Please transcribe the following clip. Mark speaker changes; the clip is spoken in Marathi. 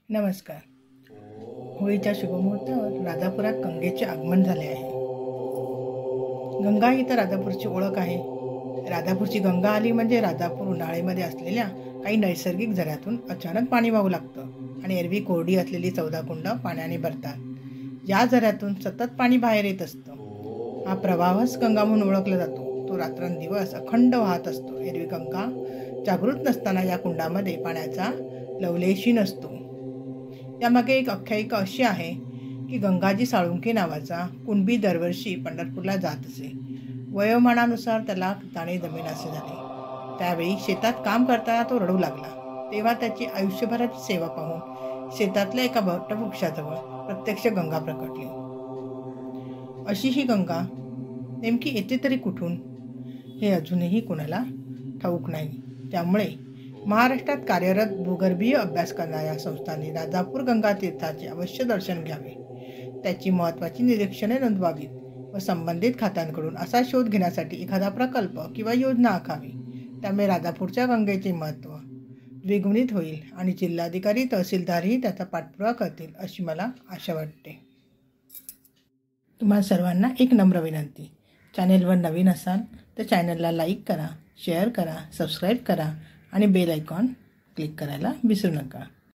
Speaker 1: नमस्कार. होळीच्या शुभमुहूर्तावर राजापुरात गंगेचे आगमन झाले आहे. गंगा ही तर राजापूरची ओळख आहे. राजापूरची गंगा आली म्हणजे राजापूर उन्हाळ्यामध्ये असलेल्या काही नैसर्गिक झऱ्यातून अचानक पाणी वाहू लागतं आणि एरवी कोरडी असलेली 14 कुंड पाण्याने भरतात. या झऱ्यातून सतत पाणी बाहेर येत असतं. हा प्रवाहच गंगा म्हणून ओळखला जातो. तो रात्रंदिवस अखंड वाहत असतो. एरवी गंगा जागृत नसताना या कुंडामध्ये पाण्याचा लवलेशी नसतो. त्यामागे एक आख्यायिका अशी आहे की गंगाजी साळुंखे नावाचा कुणबी दरवर्षी पंढरपूरला जात असे. वयोमानानुसार त्याला ताणे जमेनासे झाले. त्यावेळी शेतात काम करताना तो रडू लागला. तेव्हा त्याची आयुष्यभराची सेवा पाहून शेतातल्या एका वटवृक्षाजवळ प्रत्यक्ष गंगा प्रकटली. अशी ही गंगा नेमकी येते तरी कुठून हे अजूनही कोणाला ठाऊक नाही. त्यामुळे महाराष्ट्रात कार्यरत भूगर्भीय अभ्यास करणाऱ्या संस्थांनी राजापूर गंगा तीर्थाचे अवश्य दर्शन घ्यावे. त्याची महत्त्वाची निरीक्षणे नोंदवावीत व संबंधित खात्यांकडून असा शोध घेण्यासाठी एखादा प्रकल्प किंवा योजना आखावी. त्यामुळे राजापूरच्या गंगेचे महत्त्व द्विगुणित होईल आणि जिल्हाधिकारी तहसीलदारही त्याचा पाठपुरावा करतील अशी मला आशा वाटते. तुम्हा सर्वांना एक नम्र विनंती. चॅनेलवर नवीन असाल तर चॅनलला लाईक करा, शेअर करा, सबस्क्राईब करा आणि बेल आयकॉन क्लिक करायला विसरू नका.